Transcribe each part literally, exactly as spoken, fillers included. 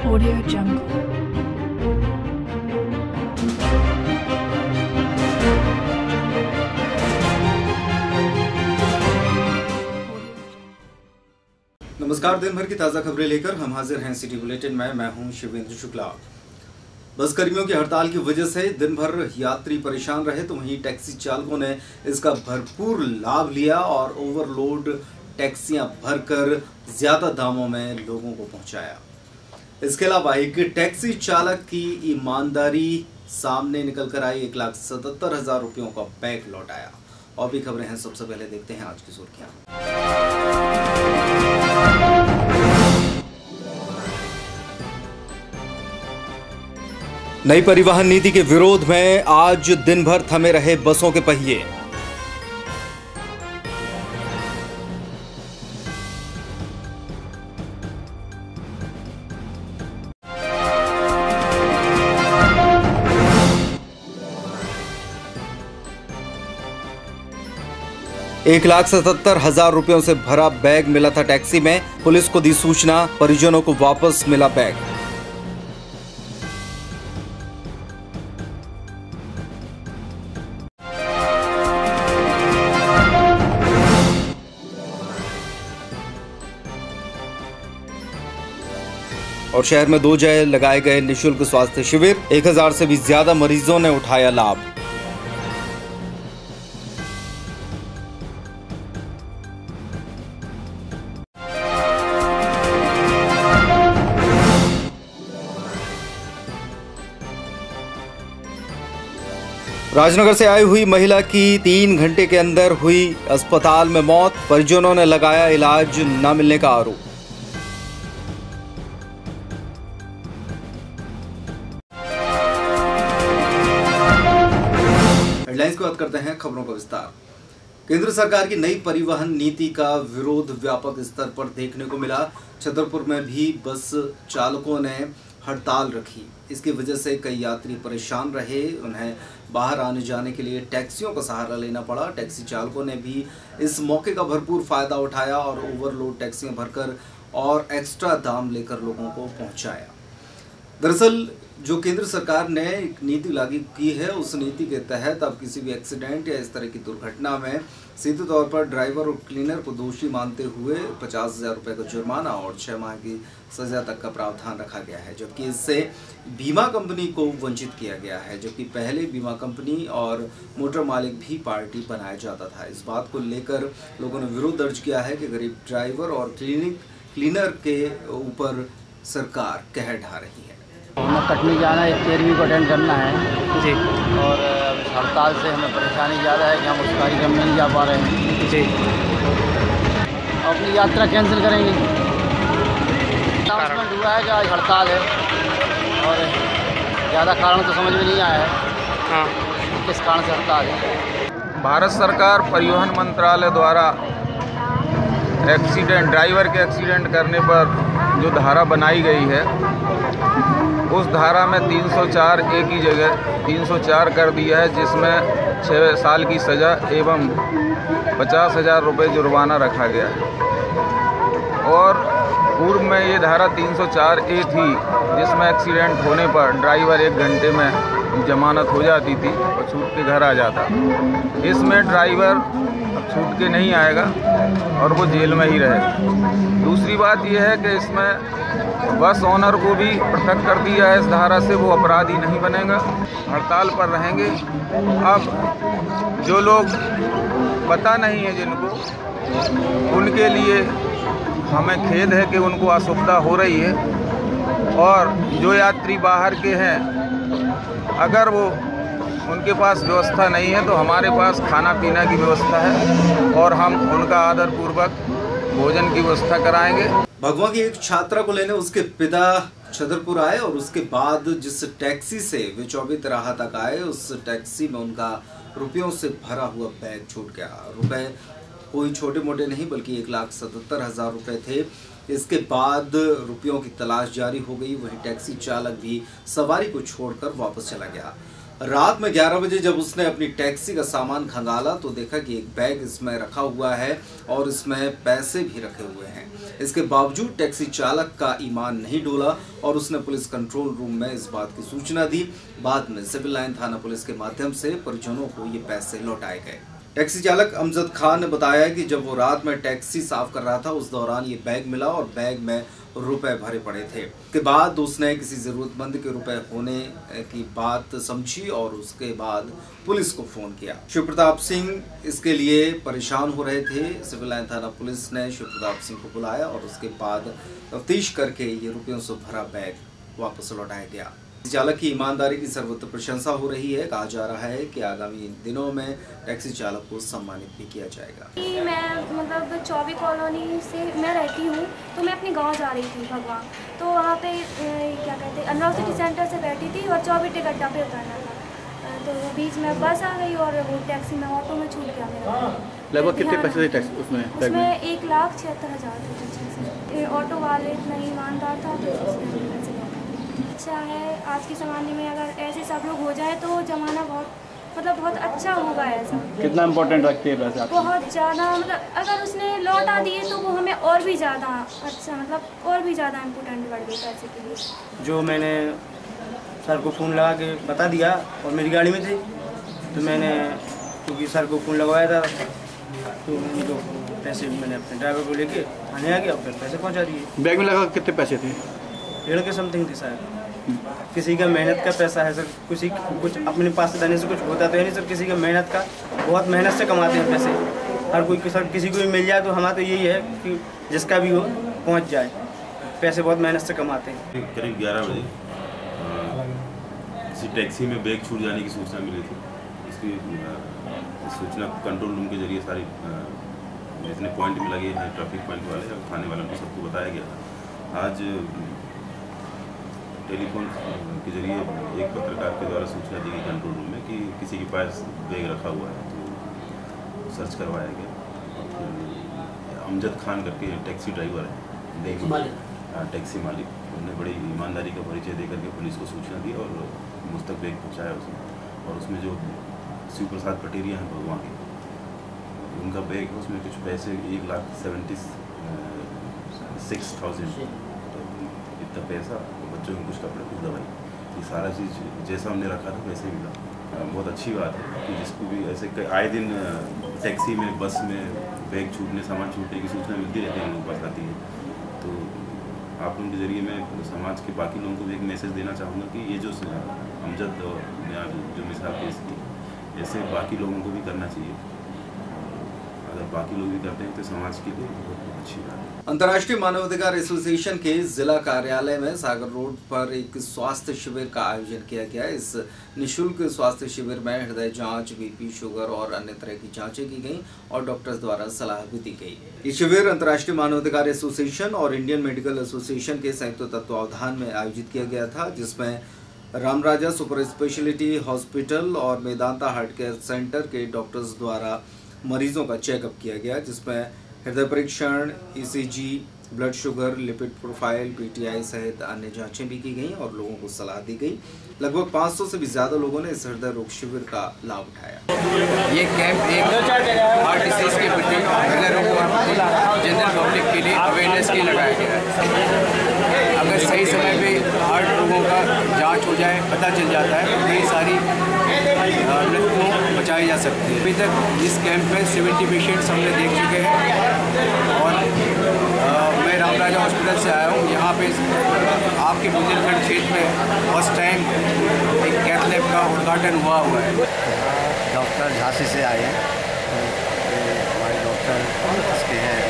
Audio Jungle. नमस्कार, दिन भर की ताज़ा खबरें लेकर हम हाजिर हैं सिटी बुलेटिन में। मैं हूं शिवेंद्र शुक्ला। बस कर्मियों की हड़ताल की वजह से दिन भर यात्री परेशान रहे, तो वहीं टैक्सी चालकों ने इसका भरपूर लाभ लिया और ओवरलोड टैक्सियां भरकर ज्यादा दामों में लोगों को पहुंचाया। इसके अलावा एक टैक्सी चालक की ईमानदारी सामने निकल कर आई। एक लाख सतहत्तर हजार रुपयों का बैग लौटाया। और भी खबरें हैं, सबसे पहले देखते हैं आज की सुर्खियां। नई परिवहन नीति के विरोध में आज दिन भर थमे रहे बसों के पहिए। एक लाख सतहत्तर हजार रुपयों से भरा बैग मिला था टैक्सी में। पुलिस को दी सूचना, परिजनों को वापस मिला बैग। और शहर में दो जगह लगाए गए निःशुल्क स्वास्थ्य शिविर। एक हजार से भी ज्यादा मरीजों ने उठाया लाभ। राजनगर से आई हुई महिला की तीन घंटे के अंदर हुई अस्पताल में मौत। परिजनों ने लगाया इलाज न मिलने का आरोप। हेडलाइंस की बात करते हैं, खबरों का विस्तार। केंद्र सरकार की नई परिवहन नीति का विरोध व्यापक स्तर पर देखने को मिला। छतरपुर में भी बस चालकों ने हड़ताल रखी। इसकी वजह से कई यात्री परेशान रहे। उन्हें बाहर आने जाने के लिए टैक्सियों का सहारा लेना पड़ा। टैक्सी चालकों ने भी इस मौके का भरपूर फायदा उठाया और ओवरलोड टैक्सियां भरकर और एक्स्ट्रा दाम लेकर लोगों को पहुंचाया। दरअसल जो केंद्र सरकार ने एक नीति लागू की है, उस नीति के तहत अब किसी भी एक्सीडेंट या इस तरह की दुर्घटना में सीधे तौर पर ड्राइवर और क्लीनर को दोषी मानते हुए पचास हजार रुपये का जुर्माना और छः माह की सजा तक का प्रावधान रखा गया है। जबकि इससे बीमा कंपनी को वंचित किया गया है, जबकि पहले बीमा कंपनी और मोटर मालिक भी पार्टी बनाया जाता था। इस बात को लेकर लोगों ने विरोध दर्ज किया है कि गरीब ड्राइवर और क्लिनिक क्लीनर के ऊपर सरकार कहर ढा रही है। हमें कटनी जाना है, तेरहवीं को अटेंड करना है जी। और हड़ताल से हमें परेशानी ज़्यादा है कि हम उस कार्यक्रम में नहीं जा पा रहे हैं जी। अपनी यात्रा कैंसिल करेंगे। अनाउंसमेंट हुआ है कि आज हड़ताल है और ज़्यादा कारण तो समझ में नहीं आया है हाँ। किस कारण से हड़ताल है। भारत सरकार परिवहन मंत्रालय द्वारा एक्सीडेंट ड्राइवर के एक्सीडेंट करने पर जो धारा बनाई गई है, उस धारा में तीन सौ चार एक ही जगह तीन सौ चार कर दिया है, जिसमें छः साल की सज़ा एवं पचास हज़ार रुपये जुर्माना रखा गया है। और पूर्व में ये धारा तीन सौ चार ए थी, जिसमें एक्सीडेंट होने पर ड्राइवर एक घंटे में जमानत हो जाती थी और छूट के घर आ जाता। इसमें ड्राइवर अब छूट के नहीं आएगा और वो जेल में ही रहेगा। दूसरी बात यह है कि इसमें बस ओनर को भी पृथक कर दिया है इस धारा से, वो अपराधी नहीं बनेगा। हड़ताल पर रहेंगे। अब जो लोग पता नहीं है जिनको, उनके लिए हमें खेद है कि उनको असुविधा हो रही है। और जो यात्री बाहर के हैं, अगर वो उनके पास व्यवस्था नहीं है तो हमारे पास खाना पीना की व्यवस्था है और हम उनका आदरपूर्वक भोजन की व्यवस्था कराएंगे। भगवा की एक छात्रा को लेने उसके पिता छतरपुर आए और उसके बाद जिस टैक्सी से वे चौबीस राह तक आए, उस टैक्सी में उनका रुपयों से भरा हुआ बैग छूट गया। रुपए कोई छोटे मोटे नहीं बल्कि एक लाख सतहत्तर हजार रुपये थे। इसके बाद रुपयों की तलाश जारी हो गई। वहीं टैक्सी चालक भी सवारी को छोड़कर वापस चला गया। रात में ग्यारह बजे जब उसने अपनी टैक्सी का सामान खंगाला तो देखा कि एक बैग इसमें रखा हुआ है और इसमें पैसे भी रखे हुए हैं। इसके बावजूद टैक्सी चालक का ईमान नहीं डोला और उसने पुलिस कंट्रोल रूम में इस बात की सूचना दी। बाद में सिविल लाइन थाना पुलिस के माध्यम से परिजनों को ये पैसे लौटाए गए। टैक्सी चालक अमजद खान ने बताया कि जब वो रात में टैक्सी साफ कर रहा था उस दौरान ये बैग मिला और बैग में रुपए भरे पड़े थे। उसके बाद उसने किसी जरूरतमंद के रुपए होने की बात समझी और उसके बाद पुलिस को फोन किया। शिव प्रताप सिंह इसके लिए परेशान हो रहे थे। सिविल लाइन थाना पुलिस ने शिव प्रताप सिंह को बुलाया और उसके बाद तफ्तीश करके ये रुपयों से भरा बैग वापस लौटाया गया। चालक की ईमानदारी की सर्वत्र प्रशंसा हो रही है। कहा जा रहा है कि आगामी दिनों में टैक्सी चालक को सम्मानित भी किया जाएगा। मैं मतलब चौबी कॉलोनी से मैं रहती हूँ, तो मैं अपने गांव जा रही थी भगवान, तो वहाँ पे क्या कहते हैं अनराव सिटी सेंटर से बैठी थी और चौबीटे गड्ढा पे उतरना था, तो बीच में बस आ गई और वो टैक्सी में ऑटो में छूट गया मेरा। लगभग कितने पैसे थे टैक्सी उसमें? उसमें एक लाख छिहत्तर हज़ार थे। ऑटो वाले इतना ईमानदार था तो उसने पैसे अच्छा है। आज के ज़माने में अगर ऐसे सब लोग हो जाए तो ज़माना बहुत मतलब बहुत अच्छा होगा। ऐसा कितना इम्पोर्टेंट रखते हैं पैसे? बहुत ज़्यादा, मतलब अगर उसने लौटा दिए तो वो हमें और भी ज़्यादा अच्छा मतलब और भी ज़्यादा इम्पोर्टेंट बढ़ गई पैसे के लिए। जो मैंने सर को फ़ोन लगा के बता दिया और मेरी गाड़ी में थे, तो मैंने क्योंकि सर को फ़ोन लगवाया था तो उनको पैसे मैंने अपने ड्राइवर को लेके थाने आ गया और फिर पैसे पहुँचा दिए। बैग में लगा कितने पैसे थे? डेढ़ के समथिंग थी सर। किसी का मेहनत का पैसा है सर, किसी कुछ अपने पास से देने से कुछ होता तो है नहीं सर। किसी का मेहनत का बहुत मेहनत से कमाते हैं पैसे। हर कोई सर किसी को भी मिल जाए तो हमारा तो यही है कि जिसका भी हो पहुंच जाए। पैसे बहुत मेहनत से कमाते हैं। करीब ग्यारह बजे किसी टैक्सी में बैग छूट जाने की सूचना मिली थी। इसकी सूचना कंट्रोल रूम के जरिए सारी जितने पॉइंट में लगे हैं ट्रैफिक पॉइंट वाले और थाने वालों को सबको बताया गया था। आज टेलीफोन के जरिए एक पत्रकार के द्वारा सूचना दी गई कंट्रोल रूम में कि किसी के पास बैग रखा हुआ है, तो सर्च करवाया गया। अमजद खान करके टैक्सी ड्राइवर है, नहीं टैक्सी मालिक, उन्होंने बड़ी ईमानदारी का परिचय दे करके पुलिस को सूचना दी और मुझ तक बैग पहुँचाया उसने। और उसमें जो शिव प्रसाद पटेरिया हैं भगवान के, उनका बैग है, उसमें कुछ पैसे एक लाख सेवेंटी सिक्स थाउजेंड इतना पैसा, बच्चों के कुछ कपड़े कुछ दवाई, ये सारा चीज़ जैसा हमने रखा था वैसे ही मिला। बहुत अच्छी बात है कि जिसको भी ऐसे आए दिन टैक्सी में बस में बैग छूटने सामान छूटने की सूचना मिलती रहती है, हम लोग पास आती है। तो आप लोगों के ज़रिए मैं समाज के बाकी लोगों को भी एक मैसेज देना चाहूँगा कि ये जो अमजद ने जो मिसाल पेश की, ऐसे बाकी लोगों को भी करना चाहिए। अगर बाकी लोग भी करते हैं तो समाज के लिए बहुत अच्छी बात है। अंतर्राष्ट्रीय मानवाधिकार एसोसिएशन के जिला कार्यालय में सागर रोड पर एक स्वास्थ्य शिविर का आयोजन किया गया। इस निशुल्क स्वास्थ्य शिविर में हृदय जांच, बीपी, शुगर और अन्य तरह की जांचें की गईं और डॉक्टर्स द्वारा सलाह भी दी गई। ये शिविर अंतर्राष्ट्रीय मानवाधिकार एसोसिएशन और इंडियन मेडिकल एसोसिएशन के संयुक्त तत्वावधान में आयोजित किया गया था, जिसमें रामराजा सुपर स्पेशलिटी हॉस्पिटल और मेदांता हार्ट केयर सेंटर के डॉक्टर्स द्वारा मरीजों का चेकअप किया गया, जिसमें हृदय परीक्षण, ECG, blood sugar, lipid profile, PTI सहित अन्य जांचें भी की गईं और लोगों को सलाह दी गई। लगभग पाँच सौ से भी ज़्यादा लोगों ने इस हृदय रोग शिविर का लाभ उठाया। ये कैंप एक हार्ट डिसीज के प्रति हृदय रोग और जनरल पब्लिक के लिए अवेयरनेस के लगाया गया है। अगर सही समय पे हार्ट रोगों का जांच हो जाए, पता चल जाता है तो कई सारी मृत्युओं बचाई जा सकती है। अभी तक इस कैंप में सेवेंटी पेशेंट्स हमने देख चुके हैं और आ, मैं रामराजा हॉस्पिटल से आया हूँ। यहाँ पे आपके बुंदेलखंड क्षेत्र में फर्स्ट टाइम एक कैथ लैब का उद्घाटन हुआ हुआ है। डॉक्टर झांसी से आए हैं। हमारे डॉक्टर इसके हैं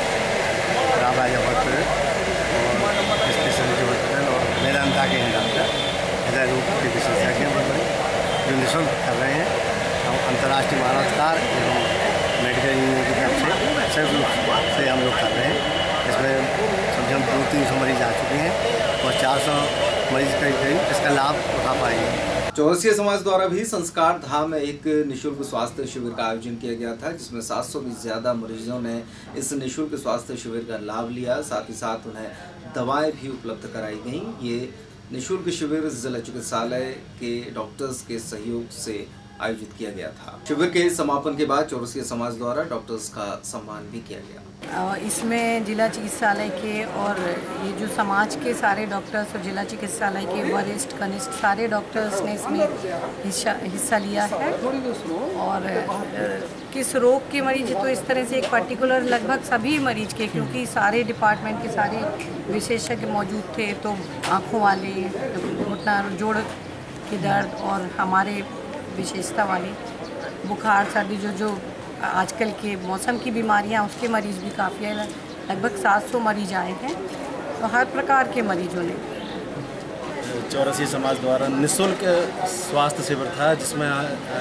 रामराजा हॉस्पिटल और स्पेशलिटी हॉस्पिटल और मेदांता के हैं डॉक्टर, हृदय रोग के विशेषज्ञ जो निःशुल्क कर रहे हैं। हम अंतर्राष्ट्रीय मानवाधिकार एवं मेडिकल यूनियन की तरफ से संयुक्त रूप से हम लोग कर रहे हैं। इसमें समझे हम दो तीन सौ मरीज आ चुके हैं और चार सौ मरीज करीब करीब इसका लाभ उठा पाएंगे। चौरसिया समाज द्वारा भी संस्कार धाम में एक निःशुल्क स्वास्थ्य शिविर का आयोजन किया गया था, जिसमें सात सौ से ज्यादा मरीजों ने इस निःशुल्क स्वास्थ्य शिविर का लाभ लिया। साथ ही साथ उन्हें दवाएं भी उपलब्ध कराई गईं। ये निःशुल्क शिविर जिला चिकित्सालय के डॉक्टर्स के सहयोग से आयोजित किया गया था। शिविर के समापन के बाद चौरसिया समाज द्वारा डॉक्टर्स का सम्मान भी किया गया। इसमें जिला चिकित्सालय के और ये जो समाज के सारे डॉक्टर्स और जिला चिकित्सालय के वरिष्ठ कनिष्ठ सारे डॉक्टर्स ने इसमें हिस्सा हिस्सा लिया है। और किस रोग के मरीज, तो इस तरह से एक पर्टिकुलर लगभग सभी मरीज के, क्योंकि सारे डिपार्टमेंट के सारे विशेषज्ञ मौजूद थे, तो आँखों वाले, घुटना जोड़ के दर्द और हमारे विशेषता वाली बुखार सर्दी जो जो आजकल के मौसम की बीमारियां, उसके मरीज भी काफ़ी है। लगभग सात सौ मरीज आए हैं, तो हर प्रकार के मरीजों ने। चौरसिया समाज द्वारा निःशुल्क स्वास्थ्य शिविर था, जिसमें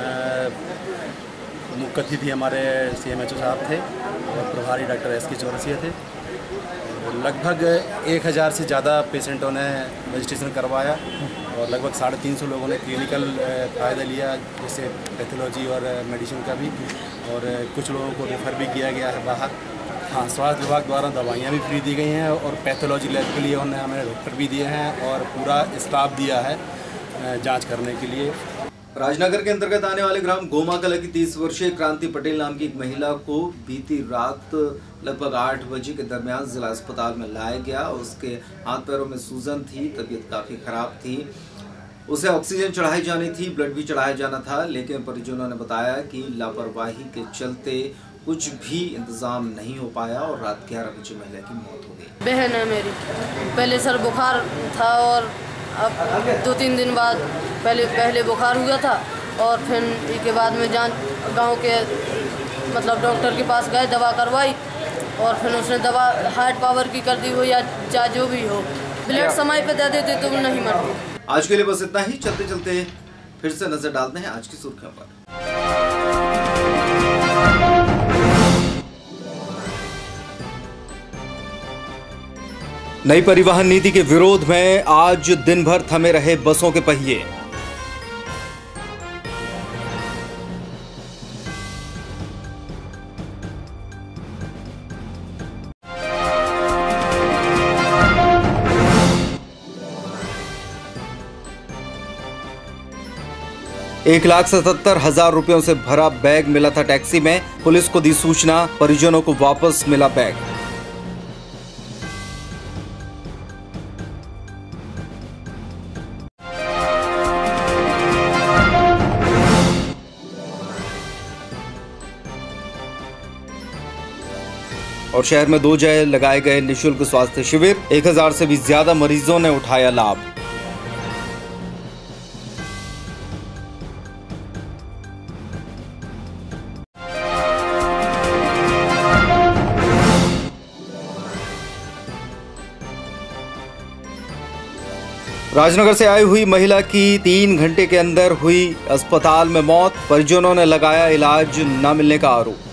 मुख्य अतिथि हमारे सी एम एच ओ साहब थे और प्रभारी डॉक्टर एस के चौरसिया थे। लगभग एक हज़ार से ज़्यादा पेशेंटों ने रजिस्ट्रेशन करवाया और लगभग साढ़े तीन सौ लोगों ने क्लिनिकल फ़ायदा लिया, जैसे पैथोलॉजी और मेडिसिन का भी, और कुछ लोगों को रेफ़र भी किया गया है बाहर। हाँ, स्वास्थ्य विभाग द्वारा दवाइयाँ भी फ्री दी गई हैं और पैथोलॉजी लैब के लिए उन्होंने हमें डॉक्टर भी दिए हैं और पूरा स्टाफ दिया है जाँच करने के लिए। राजनगर के अंतर्गत आने वाले ग्राम गोमाकला की तीस वर्षीय क्रांति पटेल नाम की एक महिला को बीती रात लगभग आठ बजे के दरमियान जिला अस्पताल में लाया गया। उसके हाथ पैरों में सूजन थी, तबीयत काफी खराब थी, उसे ऑक्सीजन चढ़ाई जानी थी, ब्लड भी चढ़ाया जाना था, लेकिन परिजनों ने बताया कि लापरवाही के चलते कुछ भी इंतजाम नहीं हो पाया और रात ग्यारह बजे महिला की मौत हो गई। बहन है मेरी, पहले सर बुखार था और अब दो तीन दिन बाद पहले पहले बुखार हुआ था और फिर इसके बाद में जांच गांव के मतलब डॉक्टर के पास गए, दवा करवाई और फिर उसने दवा हार्ट पावर की कर दी हो या चाहे जो भी हो, ब्लड समय पे दे देते तो नहीं मरती। आज के लिए बस इतना ही। चलते चलते फिर से नजर डालते हैं आज की सुर्खियों पर। नई परिवहन नीति के विरोध में आज दिन भर थमे रहे बसों के पहिए। एक लाख सतहत्तर हजार रुपयों से भरा बैग मिला था टैक्सी में, पुलिस को दी सूचना, परिजनों को वापस मिला बैग। और शहर में दो जगह लगाए गए निःशुल्क स्वास्थ्य शिविर, एक हजार से भी ज्यादा मरीजों ने उठाया लाभ। राजनगर से आई हुई महिला की तीन घंटे के अंदर हुई अस्पताल में मौत, परिजनों ने लगाया इलाज न मिलने का आरोप।